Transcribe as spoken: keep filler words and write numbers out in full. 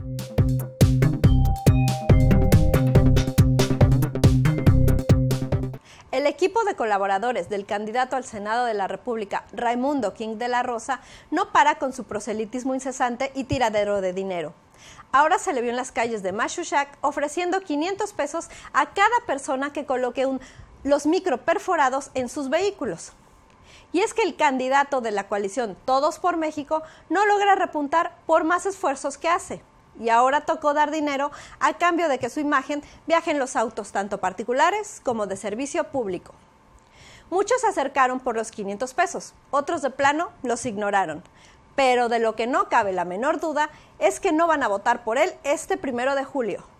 El equipo de colaboradores del candidato al Senado de la República, Raimundo King de la Rosa, no para con su proselitismo incesante y tiradero de dinero. Ahora se le vio en las calles de Machuchac ofreciendo quinientos pesos a cada persona que coloque un, los microperforados en sus vehículos. Y es que el candidato de la coalición Todos por México no logra repuntar por más esfuerzos que hace. Y ahora tocó dar dinero a cambio de que su imagen viaje en los autos tanto particulares como de servicio público. Muchos se acercaron por los quinientos pesos, otros de plano los ignoraron. Pero de lo que no cabe la menor duda es que no van a votar por él este primero de julio.